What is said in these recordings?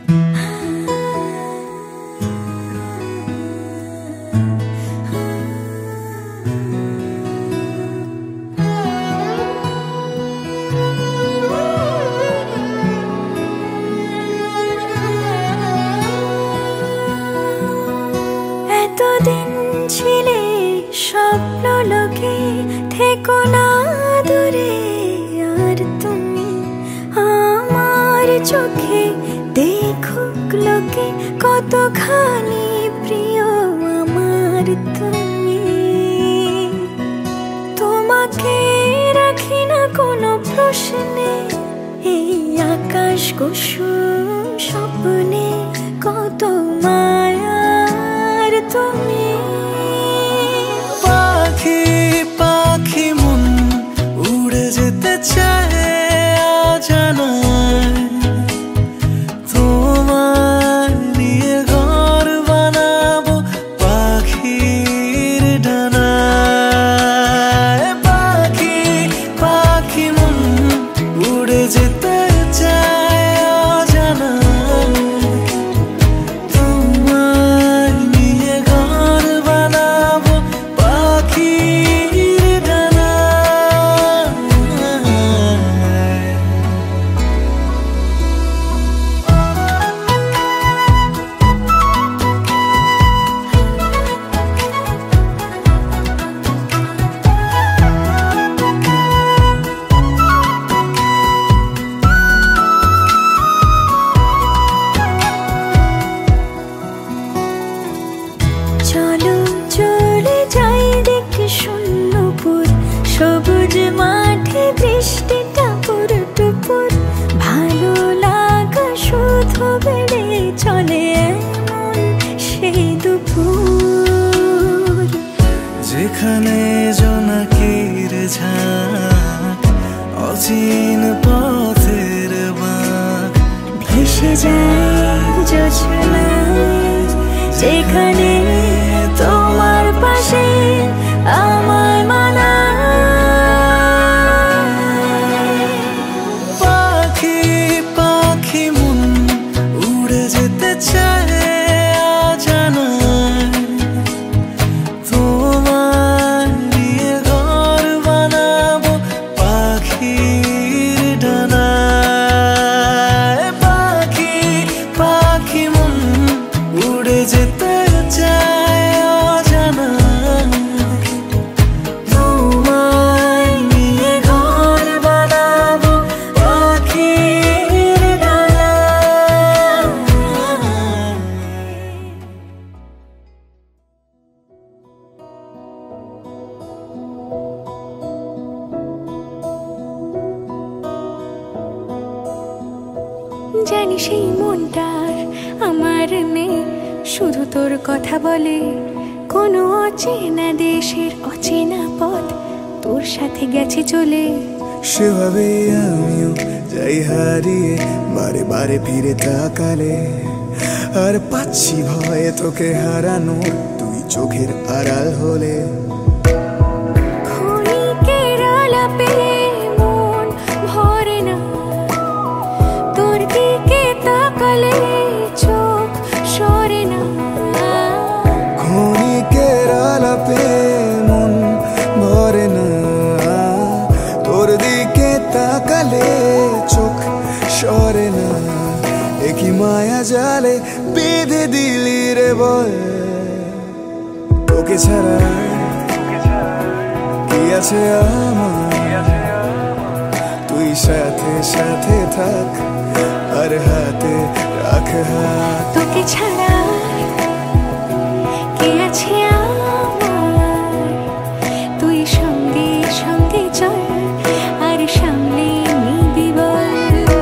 এতদিন ছিলে স্বপ্ন লোকে, থেকো না দূরে আর তুমি আমার চোখে। দেখুক লোকে কতখানি প্রিয় আমার তুমি। তোমাকে রাখি না কোনো প্রশ্নে, এই আকাশ কুসুম স্বপ্নে কত মায়ার তুমি। পাখি পাখি মন উড়ে যেতে চায় অজানায়, তোমার নিয়ে ঘর বানাবো পাখির ডানায়। পাখি পাখি মন উড়ে যেতে চায় অজানায়, তোমার নিয়ে ঘর বানাবো পাখির ডানায়। চলো চলে যাই দেখে শূন্যপুর, সবুজ মাঠে বৃষ্টি টাপুর টুপুর। ভালো লাগা শুধু বেড়ে চলে এমন সেই দুপুর, যেখানে জোনাকির ঝাঁক অচিন পথের বাঁক ভেসে যায় জোছনায়। যেখানে তোমার পাশে আমার মানায়। পাখি পাখি মন উড়ে যেতে চায় অজানায়, তোমার নিয়ে ঘর বানাবো পাখির ডানায়। পাখি পাখি মন উড়ে যেতে চায় অজানায়, তোমার নিয়ে ঘর বানাবো পাখির ডানায়। জানি সেই মনটার আমার নেই, শুধু তোর কথা বলে। কোনো অচেনা দেশের অচেনা পথ তোর সাথে গেছে চলে। সেভাবে আমিও যাই হারিয়ে বারে বারে ফিরে তাকালে, আর পাচ্ছি ভয়ে তোকে হারানো, তুই চোখের আড়াল হলে। ক্ষণিকের আলাপে মন ভরে না, তোর দিকে তাকালে চোখ সরে না। ক্ষণিকের আলাপে মন ভরে না, তোর দিকে তাকালে চোখ সরে না। একই মায়া জালে বেঁধে দিলি রে বল, তোকে ছাড়া কি আছে আমার। তুই সাথে সাথে থাক আর হাতে রাখ হাত। তোকে ছাড়া কে আছে আমার, তুই সঙ্গে সঙ্গে চল আর সামনে নিবি বল।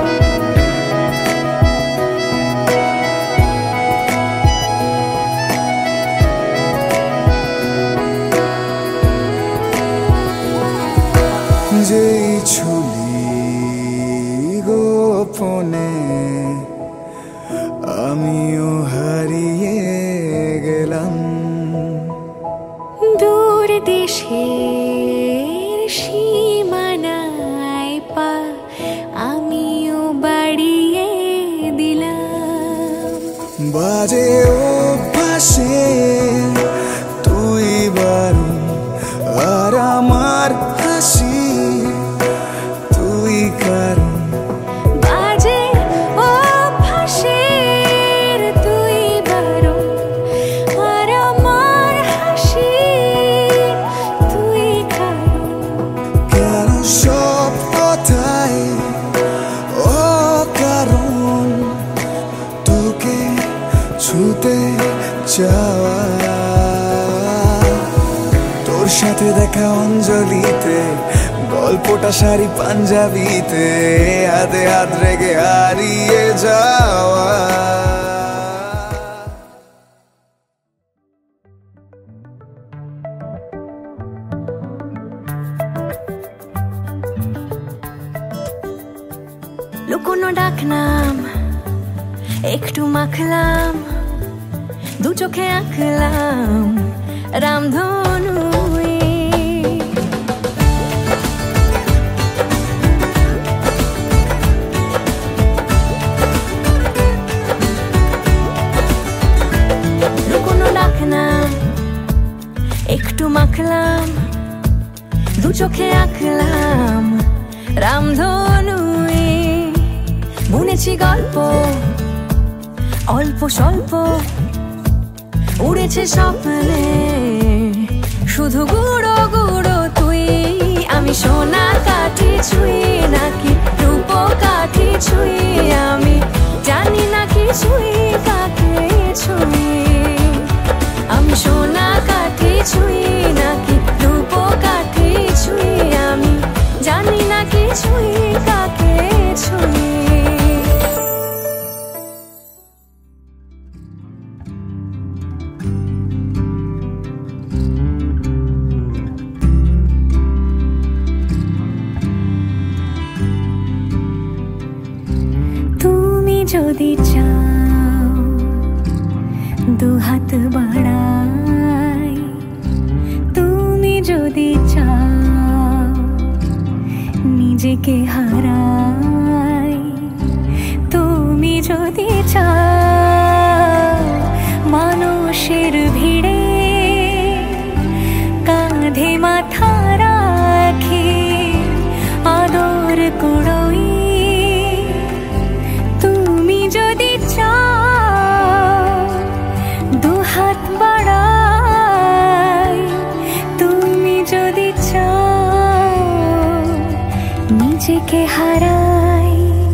যেই ছুলি গোপনে আমিও হারিয়ে গেলাম, দূর দেশের সীমানায় পা আমিও বাড়িয়ে দিলাম। বাজে অভ্যাসে তুই বারণ, আর আমার হাসি তুই কারণ। বাজে অভ্যাসের তুই বারণ, আর আমার হাসি তুই কারণ। কেন সব কথায় অকারণ তোকে ছুতে চাওয়া। তোর সাথে দেখা অঞ্জলিতে, গল্পটা শাড়ি পাঞ্জাবিতে, হাতে হাত রেখে হারিয়ে যাওয়া। লুকোনো ডাকনাম একটু মাখলাম, দু চোখে আঁকলাম রামধনু। লুকোনো ডাকনাম একটু মাখলাম, দু চোখে আঁকলাম রামধনু। বুনেছি গল্প অল্প স্বল্প, উড়েছে স্বপ্নে শুধু গুঁড়ো গুঁড়ো তুই। আমি সোনা কাঠি ছুঁই নাকি রূপ কাঠি ছুঁই, আমি জানি না কিছুই কাকে ছুঁই। আমি সোনা কাঠি ছুঁই নাকি রূপ কাঠি ছুঁই, আমি জানি না কিছুই কাকে ছুঁই। যদি চাও দু হাত বাড়াই, তুমি যদি চাও নিজেকে হারাই, তুমি যদি চাও মানুষের ভিড়ে কাঁধে মাথা রাখি আদর কুড়োই, যদি চাও দু হাত বাড়াই, তুমি যদি চাও নিজেকে হারাই।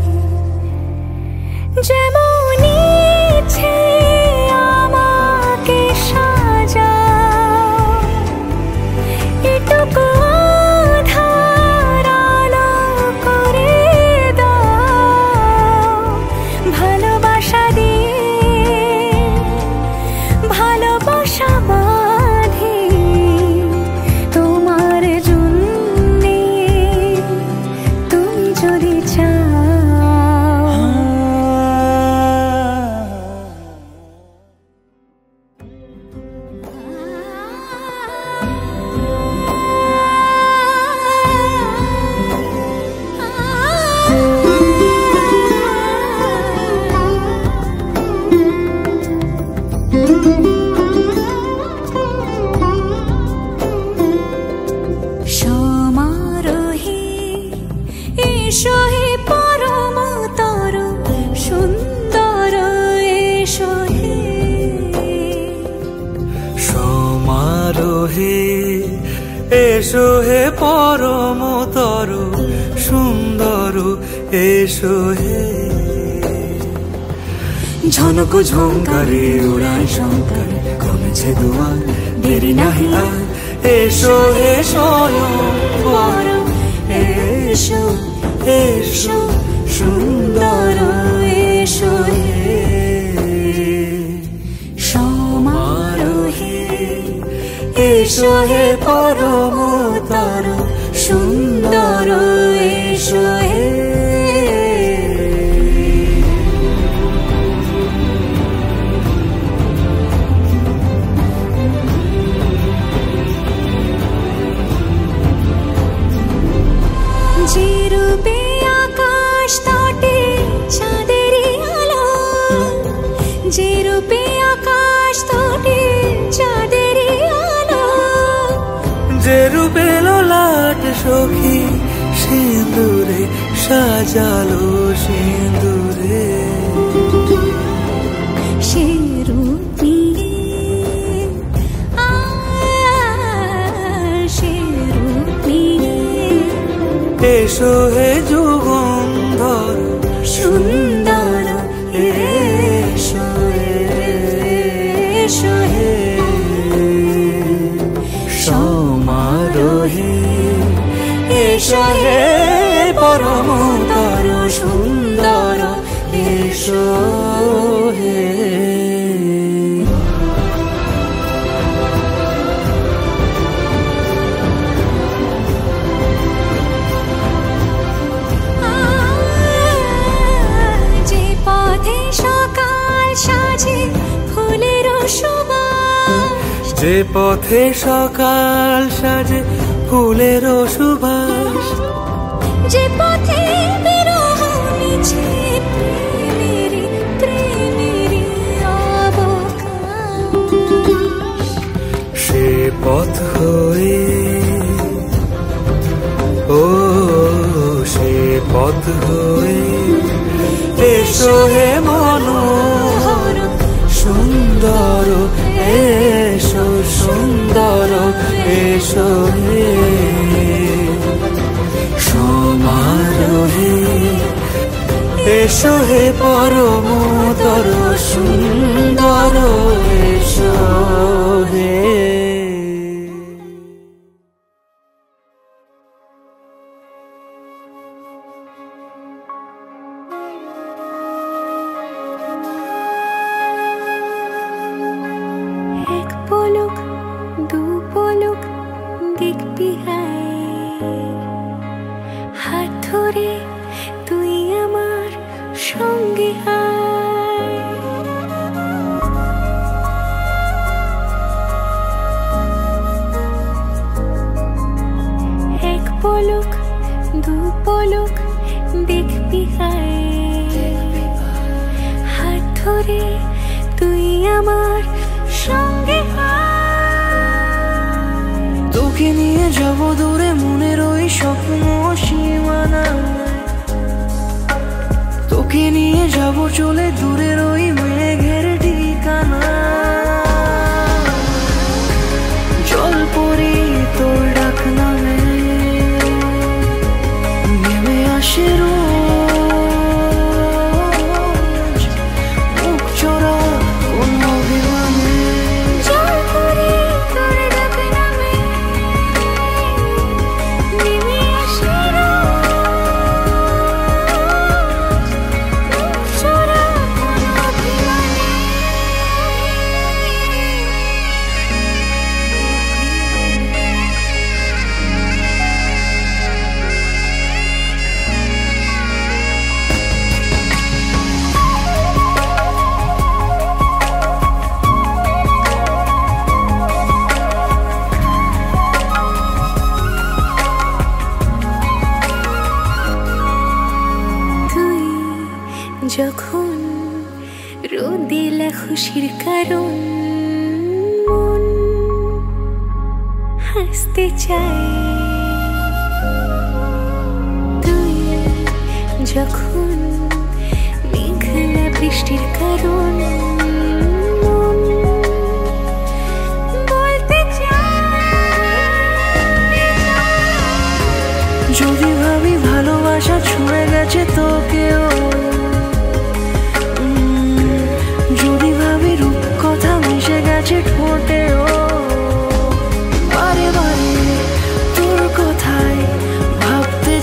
যেমন ইচ্ছে আমাকে সাজাও, এটুকু আধার আলো করে দাও। ভালোবাসা দিয়ে ভালোবাসা বাঁধি তোমার জন্যে, তুমি যদি চাও। সমারোহে এসো হে পরম তর সুন্দর, এসো হে। সমারোহে এসো হে পরম তর সুন্দর, এসো হে। ঝনক ঝঙ্কারে উড়ায় শঙ্কর, কমেছে দুয়ার দেরি নাহি আর। এসো হে স্বয়ং পরম, এসো এসো সুন্দর, এসো হে। সমারোহে এসো হে পরম তর সুন্দর, এসো হে। যে রূপে আকাশ তটে চাঁদেরই আলো, যে রূপে সাজালো সিঁদুরে সে রূপ নিয়ে সে রূপ নিয়ে এসো হে যুগন্ধর সুন্দর এসো এসো হে সমারোহে এসো হে পরমতর সুন্দর এসো হে যে পথে সকাল সাজে ফুলের সুবাস যে পথে সকাল সাজে ফুলের সুবাস যে পথে বিরহ মিছে প্রেমেরই প্রেমেরই অবকাশ সে পথ হয়ে ও সে পথ হয়ে এসো হে মনোহর সুন্দর এসো সুন্দর এসো হে সমারোহে এসো হে পরমতর সুন্দর এসো হে এক পলক দু পলক দেখবি হাত ধরে তুই আমার সঙ্গে আয় এক পলক দু পলক দেখবি হাত ধরে তুই আমার সঙ্গে তোকে নিয়ে যাব দূরে মনের ওই স্বপ্ন সীমানা তোকে নিয়ে যাব চলে দূরের ওই মেঘের ঠিকানা জল পরি তোর ডাক নামে নেমে আসে রোজ মুখ চোরা কোন অভিমানে জল পরি তোর ডাক নামে নেমে আসে রোজ মুখ চোরা কোন অভিমানে তুই যখন রোদেলা খুশির কারণ মন হাসতে চায় তুই যখন মেঘলা বৃষ্টির কারণ মন বলতে চায় যদি ভাবি ভালোবাসা ছুঁয়ে গেছে তোকেও যদি ভাবি রূপ কথা মিশে গেছে ঠোঁটেও বারে বারে তোর কথাই ভাবতে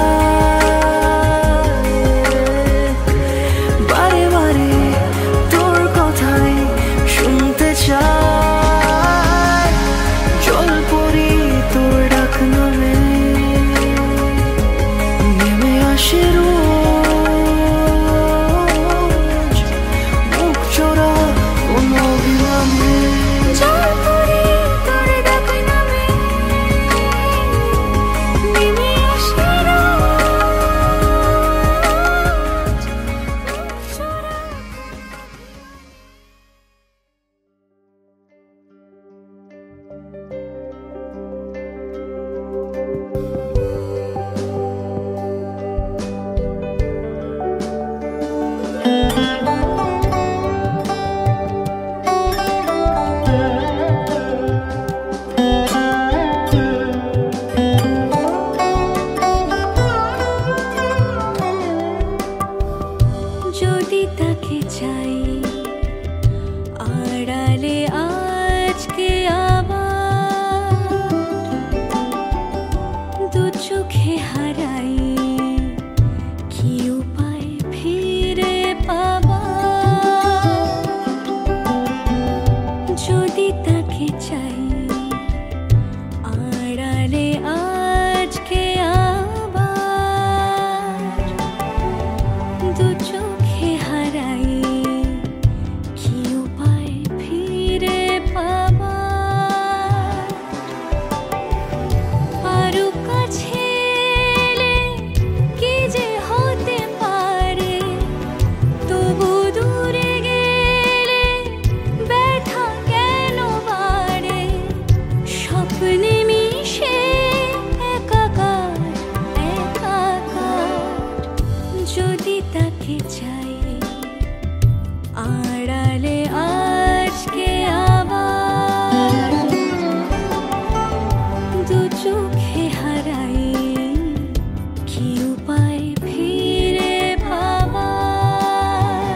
চাই বারে বারে তোর কথাই শুনতে চাই জল পরি তোর ডাক নামে নেমে আসে রোজ যদি তাকে চাই আড়ালে আজকে আবার দু চোখে হারাই কি উপায় ফিরে পাবার যদি তাকে চাই আড়ালে আজকে আবার দু চোখে হারাই কি উপায় ফিরে পাবার আরো কাছে এলে কি যে হতে পারে তবু দূরে গেলে ব্যথা কেন বাড়ে স্বপ্নে মিশে একাকার একাকার যদি তাকে চাই আড়ালে আজকে আবার দু চোখে হারাই কি উপায় ফিরে পাবার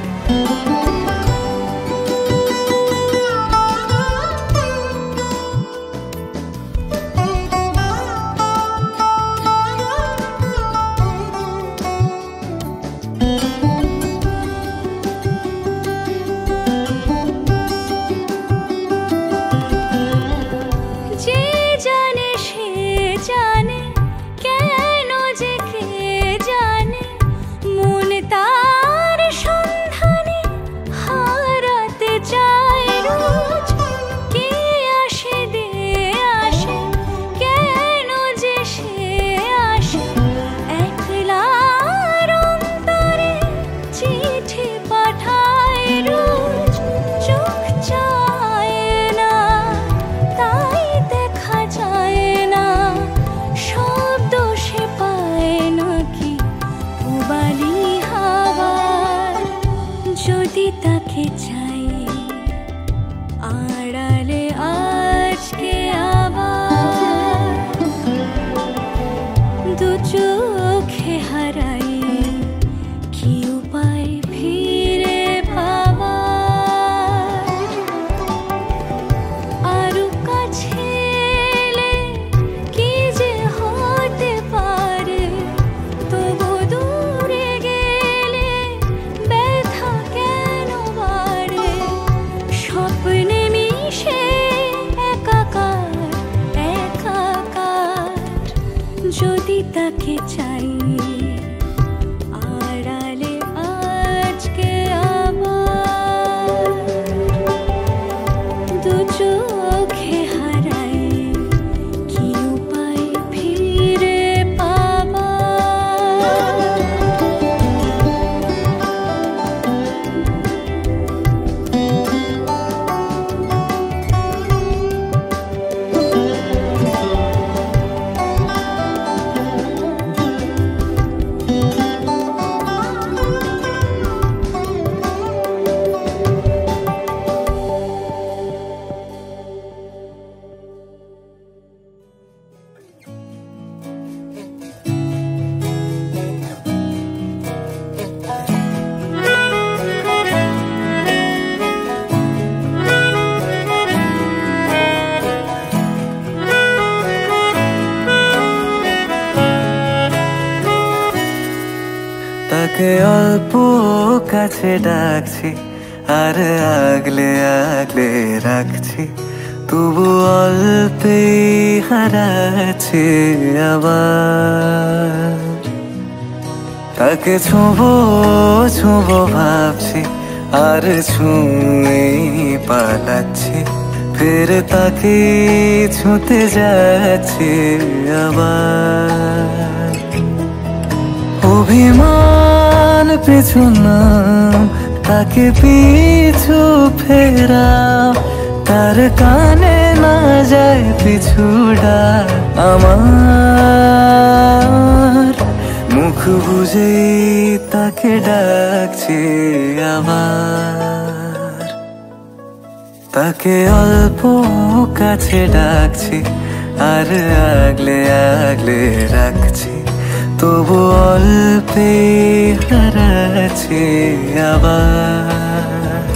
যে জানে সে জানে কেন যে কে জানে মন তার সন্ধানে হারাতে চায় রোজ কে আসে দে আসে কেন যে সে আসে একলার অন্তরে চিঠি পাঠায় রোজ চোখ চায় না তাই দেখা যায় না শব্দ সে পায় নাকি উবালি হাওয়ার যদি তাকে চাই আড়ালে আজকে আবার দু চোখে হারাই কি উপায় ফিরে পাবার আরো কাছে এলে কি যে হতে পারে তবু দূরে গেলে ব্যথা কেন বাড়ে স্বপ্নে মিশে একাকার একাকার যদি তাকে চাই আড়ালে আজকে আবার দু চোখে হারাই কি উপায় ফিরে পাবার তাকে অল্প কাছে ডাকছি আর আগলে আগলে রাখছি তবু অল্পেই হারাচ্ছে আবার তাকে ছোঁবো ছোঁবো ভাবছি আর ছুঁয়ে পালাচ্ছি ফের তাকে ছুঁতে যাচ্ছে আবার অভিমান পিছু নাম তাকে পিছু ফেরাও তার কানে না যায় পিছু ডাক আমার মুখ বুঝেই তাকে ডাকছি আবার, তাকে অল্প কাছে ডাকছি আর আগলে আগলে রাখছি, তবু অল্পে হারাচ্ছি আবার।